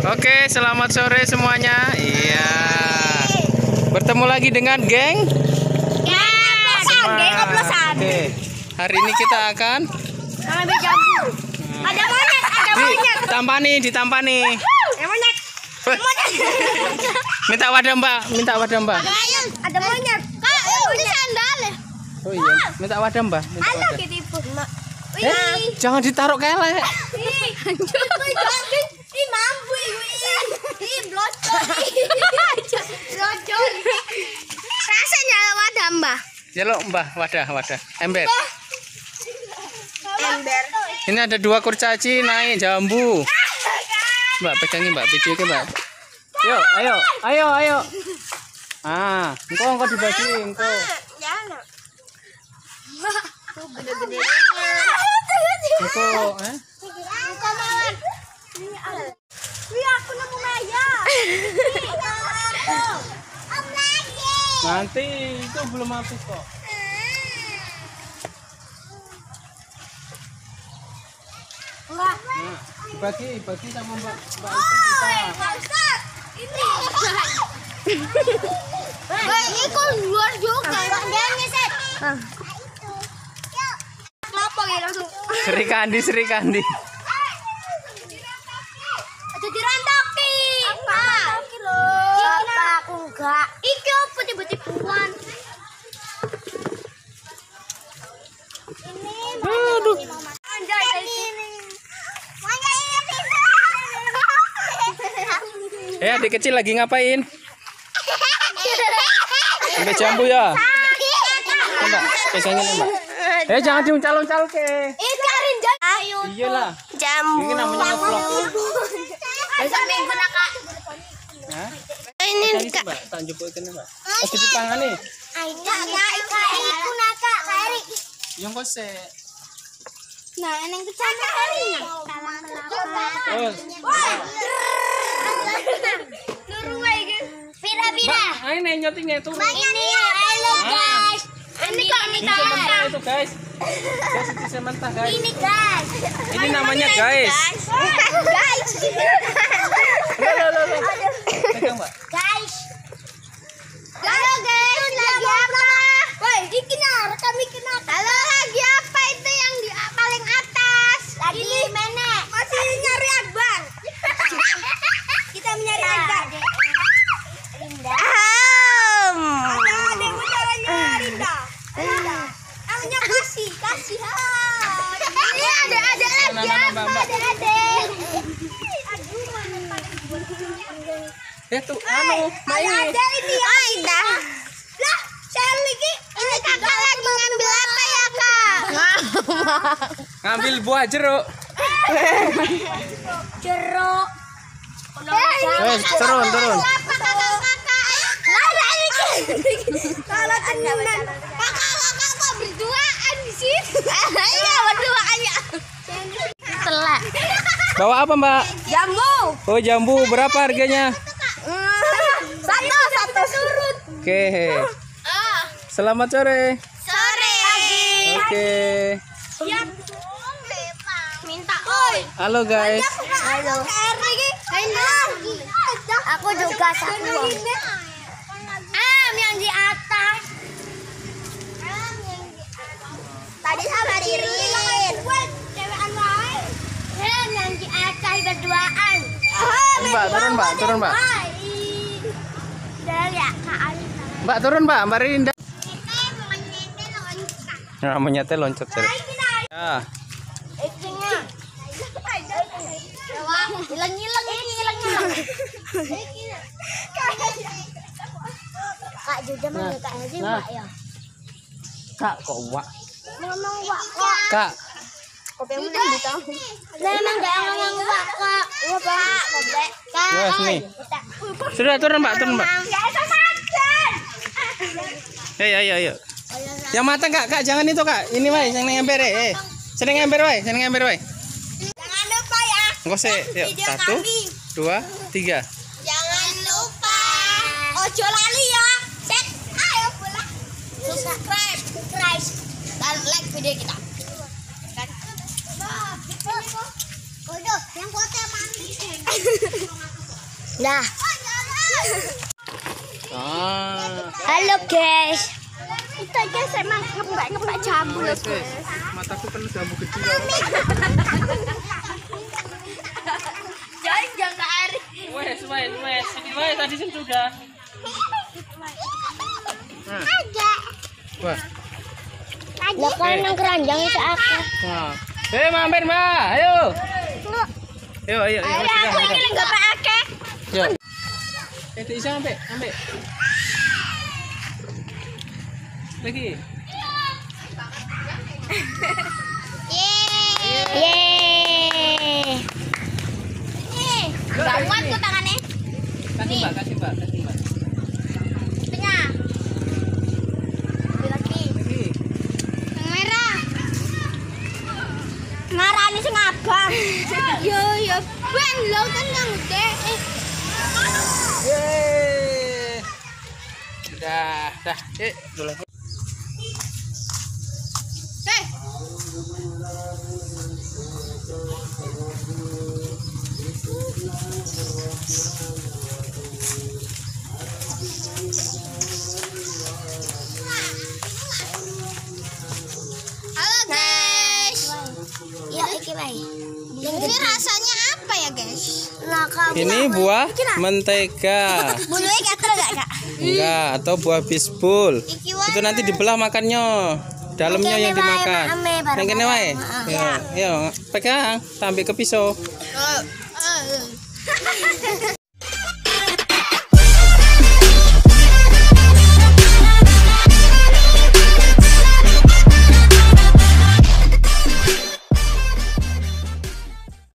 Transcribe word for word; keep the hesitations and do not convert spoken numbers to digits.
Oke, selamat sore semuanya. Iya. Bertemu lagi dengan geng. Geng oplosan. Oke. Hari ini kita akan ambil jambu. Ada monyet, ada monyet. ditampani, ditampani. Ada monyet. Monyet. Minta wadah, Mbak. Minta wadah, Mbak. Ada ayam, ada monyet. Kak, itu sandal. Oh iya, minta wadah, Mbak. Minta Ada wadah. ketipu. Eh, jangan ditaruh kelek. Ih, ih mampu ih. Ih, blocor. Blocor. Rasanya wadah, Mbak. Jaluk, Mbak, wadah, wadah. Ember. Ember. Ini ada dua kurcaci naik jambu. Mbak, pegangin, Mbak. Video ke, Mbak. Yuk, ayo, ayo, ayo. Ah, engkau engkau dibagi, engkau. Jangan. Tuh gede-gede. Engkau, eh? Bukan mawar. Wih, aku nemu Maya. Om lagi. Nanti itu belum habis kok. Enggak. Nah, bagi, bagi sama Mbak, Mbak itu kita. Pak Ustaz, ini. Ini kok luar juga. Jangan set. Kenapa ya langsung? Sri Kandi, Sri Kandi. Jadi rantoki. Apa? Apa aku enggak? Iki apa tiba-tibuan? Ini Aduh. anjay ini. Eh, adik kecil lagi ngapain? Ambil jambu ya. Mbak, pegangin ya, Mbak. Eh, jangan diuncalon-calon ke. Ikarin jam. Ayo. Iyalah. Jambu. Ini namanya ngevlog. Besok minggu nak Kak. Hah? Ini Pegangin sih, Mbak. Tak jumpukin, Mbak. Oh, jadi tangan nih. Aida, Ika, iku naka, Kak. Yang kose. Nah, eneng kecana harinya. Oh. Nuruai ge. Pira-pira. Mbak, ayo nih nyotingnya tuh. Ini halo guys. Ini kok ini Ini sementara itu, guys. Guys, itu sementara, guys. Ini guys. Ini namanya guys. Guys. Loh, loh, loh. Pegang, Mbak. Guys. Halo guys, lagi apa? Woi, Dikina, rekam Dikina. Halo, lagi apa itu yang di paling atas? Lagi mana? Masih nyari Akbar. Kita mencari Akbar. Rinda. Ada ada yang caranya Rinda. Rinda. Namanya kasih, kasih. Ini ada ada lagi Mana, mana, Mbak, Mbak? Ada ada. Aduh, mana paling Eh, tuh, anu, Mbak ini. ada ini Aida. Lah, saya lagi ini kakak lagi ngambil apa ya kak? Ngambil buah jeruk. Jeruk. Eh, turun, turun. Kalau tenan, kakak-kakak kok berduaan di sini? Iya, berduaan ya. Telak. Bawa apa, Mbak? Jambu. Oh, jambu. Berapa harganya? Satu, satu surut. Oke. Selamat sore. Sore lagi. Oke. Siap. Minta oi. Halo, guys. Halo. Halo. Aku juga satu. Am yang di atas. Tadi sama Ririn. Cewekan wae. Hem yang di atas berduaan. Mbak, turun, Mbak. Turun, Mbak. Udah ya, Kak Alisa. Mbak, turun, Mbak. Mbak Rinda. Kita monyetnya loncat. Nah, monyetnya loncat, sorry. Ya. Ikinya. Hilang hilang ini hilang hilang. Kak juga Nah, manggil Kak Haji nah. Mbak ya. Kak, kok Wak? Ngomong Wak Kak. Kak. Kopi yang mana gitu? Nah, emang gak ngomong Wak Kak. Iya Pak. Kopi. Kak. Ya, sini. Sudah, turun, Mbak. Turun, Mbak. Gak usah sadar. Ayo, ayo, ayo. Yang matang, Kak. Kak, jangan itu, Kak. Ini, wae, yang ngember, eh. Sini ngember, wae. Sini ngember, wae. Jangan lupa ya. Enggak sih. Yuk, Video satu, kami. dua, tiga. Jangan lupa. Ojo lali ya. Set. Ayo pulang. Subscribe. Subscribe. Dan like video kita. Kan? Yang foto mandi. Nah. Ah. Halo guys. Kita guys emang ngebak-ngebak jambu loh. Mataku penuh jambu kecil. Jangan jangan air. Wes, wes, wes. Ini wes tadi sudah. Nah. Ada. Wah. Lah kan nang keranjang itu aku. Nah. Eh, mampir, Mbak. Ayo. Ayo, ayo, ayo. Aku ini enggak pakai. Yo. Eh, bisa sampai, sampai. Lagi. Yeay. Yeay. Banget kok tangannya. Kasih, Mbak, kasih, Mbak, kasih, Mbak. Tengah. Lagi. Lagi. Yang merah. Ngarani sing abang. Yo yo, ben lo kan yang gede. Yeay. Dah, dah. Eh, dulu. Hei. Halo guys. Ya iki wae. Ini rasanya apa ya guys? Nah, kamu Ini buah mentega. bulunya gatel gak kak? Enggak, atau buah bisbul. Iki wae. Itu nanti dibelah makannya. Dalamnya yang dimakan. Yang kene wae. Yo, yo, pegang, sampai ke pisau. Oh.